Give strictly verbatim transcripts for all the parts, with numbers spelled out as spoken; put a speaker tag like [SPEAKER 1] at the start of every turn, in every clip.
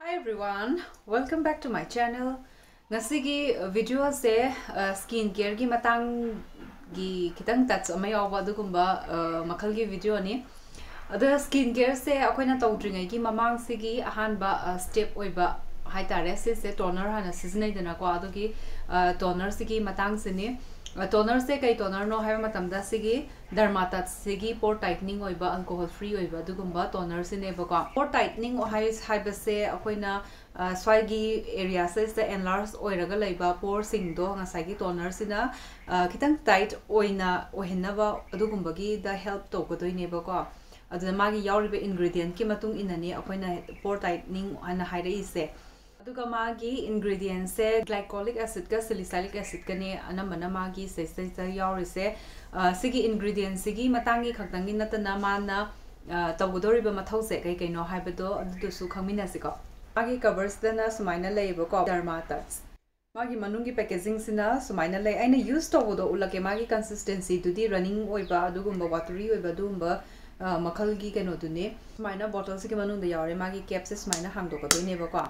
[SPEAKER 1] Hi everyone, welcome back to my channel. Ngasigi video se skin care gi matang gi kitang touch amay awa dugumba makal gi video ni. Ada skin care se akoina tawdringai gi mamang sigi ahanba step oiba haitare se se toner hana seasonai dana ko adugi toner sigi matang sini. Toner se kai toner no hai matamda sigi Dermatology sigi pore tightening oiba alcohol free oiba dugumba toner sine bako pore tightening hai haiba se akoina swagi area se se enlarge oiraga leiba pore sing do ngasai gi toner sina kitang tight oina ohenaba adugumba gi da help to godoi ne bako aduna magi yauriba ingredient ki matung inani akoina pore tightening ana haire se aduga magi ingredients se glycolic acid ka salicylic acid ka ne anamana magi se se yauri se sigi ingredients sigi matangi khaktangi natana mana tawgodoriba mathau se kai kai no haibado adu su khangmina siko magi covers dana sumaina leibo ko Dermatology magi manungi packaging sina sumaina lei aina use tawdo ulake magi consistency dudi running oiba adugumba watery oiba dumba makhal gi keno dune sumaina bottles ki manung da yaure magi cap se sumaina hangdo ko dune ba ko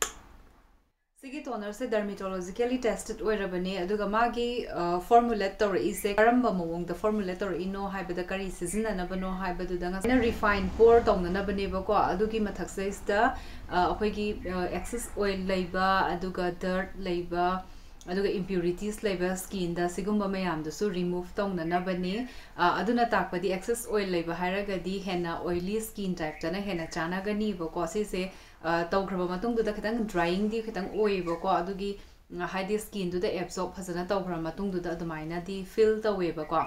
[SPEAKER 1] Sigi toner se dermatologically tested oirabane aduga magi formulate tor ise karamba mawong the formulate tor ino haibada kari season na bano haibadu danga na refine pore tongna na bane ba ko adugi mathak se sta akhoi gi excess oil leiba aduga dirt leiba aduga impurities leiba skin da sigumba mayam da su remove tongna na bane aduna takpadi excess oil leiba hairaga di hena oily skin type tana hena chana gani ba ko se se tawgraba matung du da khitang drying di khitang oiba ko adugi haidi skin du da absorb phasana tawgraba matung du da adumaina di fill taweba ko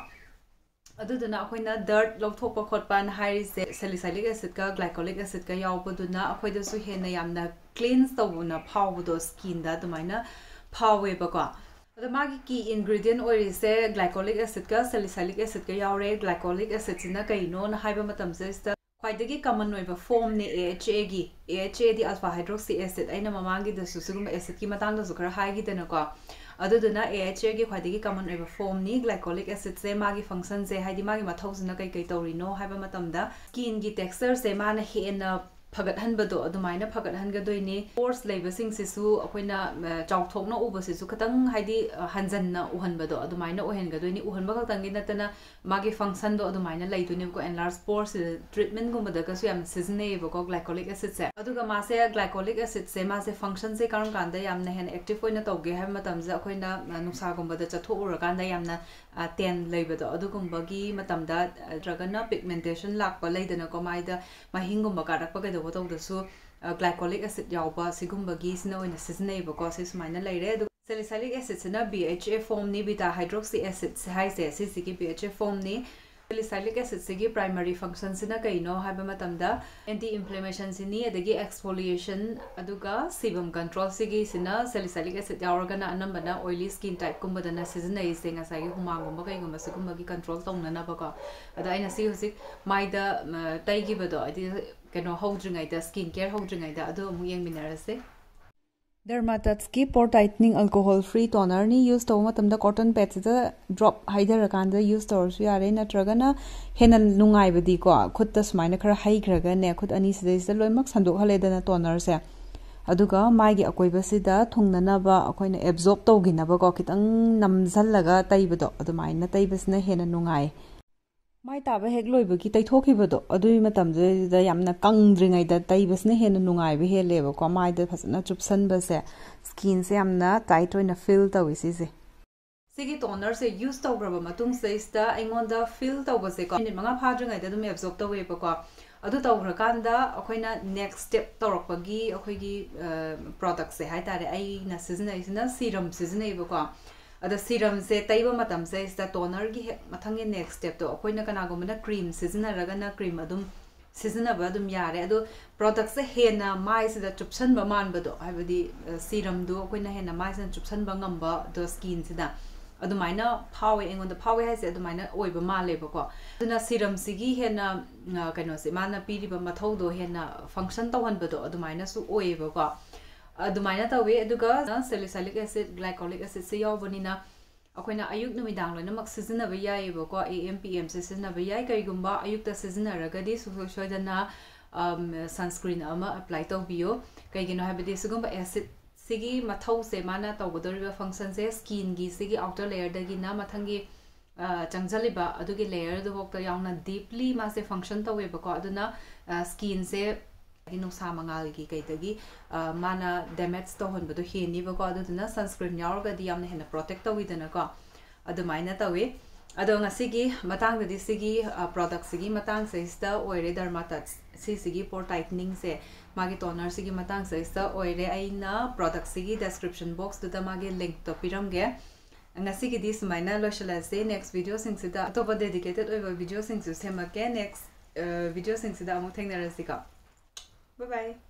[SPEAKER 1] aduduna akoina dirt lawthokpa khotpa na hairi se salicylic acid ka glycolic acid ka yawpa duna akoida su hena yamna cleanse tawuna phawdo skin da adumaina phaweba ko ada magi key ingredient oiri se glycolic acid ka salicylic acid ka yawre glycolic acid sina kaino na haiba matam se Quite common over form ne A H A gi A H A di alpha hydroxy acid aina mamangi da susugum acid ki matang da sukara high gi dana ko aduduna A H A gi quite common over form ni glycolic acid se magi function se haidi magi mathosna kai kai tori no haiba matamda skin gi texture se mana hena phagat hanbado adumaina phagat hanga doini pores labor sing sisu akoina chawthokna uba sisu khatang haidi hanjanna uhanbado adumaina ohenga doini uhanba khaktangi natana magi function do adumaina laidune ko enlarge pores treatment gumba da kasu yam seasonable ko glycolic acid se aduga ma se glycolic acid se ma se function se karam kanda yamna hen active oina tawge ha matam ja akoina nuksa gumba da chatho ura kanda yamna ten laibado adugumba gi matamda dragana pigmentation lakpa laidana ko maida mahingumba karakpa ga do da su glycolic acid yawba sigumba gi sina oina seasonable ko se sumaina laire salicylic acid sina B H A form ni beta hydroxy acid se hai se se ki B H A form ni salicylic acid se gi primary function sina kaino haiba matamda anti inflammation sini adagi exfoliation aduga sebum control sigi sina salicylic acid yawraga na anambana oily skin type kumba dana seasonai se ngasai gi humang gumba kai gumba sigumba gi control tongna na ba ko ada aina si husik maida tai gi bado adi kano hodringai da skin care hodringai da adu mu yeng minarase Dermatology pore tightening alcohol free toner ni use to matamda cotton pads da drop haider kanda use to su yare natraga na hena nungai badi ko khutta smaina khara haigraga ne khut ani sidai loimak sanduk haleda na toner se aduga mai gi akoiba sida thungnana ba akoina absorb tawgina ba ko kitang namjallaga taibado adumaina taibasna hena nungai mai taba hek loiba ki taithokibado adui matam je da yamna kangdringai da taibasna hena nungai be heleba ko mai da phasana chupsan ba se skin se yamna tight oina feel tawi si se sigi toner se use tawgraba matung se sta aingonda feel tawba se ko minute manga phadringai da dum absorb tawe ba ko adu tawgra kanda akoina next step tawrakpa gi akoi gi product se hai tare ai na season ai na serum season ai ba ko ada serum se taiba matam se sta toner gi mathangi next step to akoina kana gomna cream season raga na cream adum season ba adum yare adu product se hena mai se da chupsan ba man ba do habadi serum do akoina hena mai se chupsan ba ngamba do skin se da adumaina power engon da power has adumaina oiba ma leba ko aduna serum sigi hena kaino se mana piri ba mathau do hena function tawhan ba do adumaina su oiba ko adumaina tawe aduga salicylic acid glycolic acid se yawbanina akoina ayuk numidang loina mak season ba yai ba ko A M P M se season ba yai kai gumba ayuk ta season raga di su soidana sunscreen ama apply tawbiyo kaigino habidi sigumba acid sigi mathau se mana tawgodoriba function se skin gi sigi outer layer dagi na mathangi changjaliba adugi layer du hokta yauna deeply ma se function taweba ko aduna skin se no samangal gi kaitagi mana damage to honbadu heni ba ko aduna sunscreen yaurga di yamna hena protect tawidana ko adumaina tawi ado ngasigi matang dadi sigi product sigi matang se ista oire Dermatouch si sigi pore tightening se magi toner sigi matang se ista oire aina product sigi description box da magi link to piramge ngasigi dis maina loishala se next video sing sida to dedicated over video sing su semake next video sing sida amu thengnarasika bye bye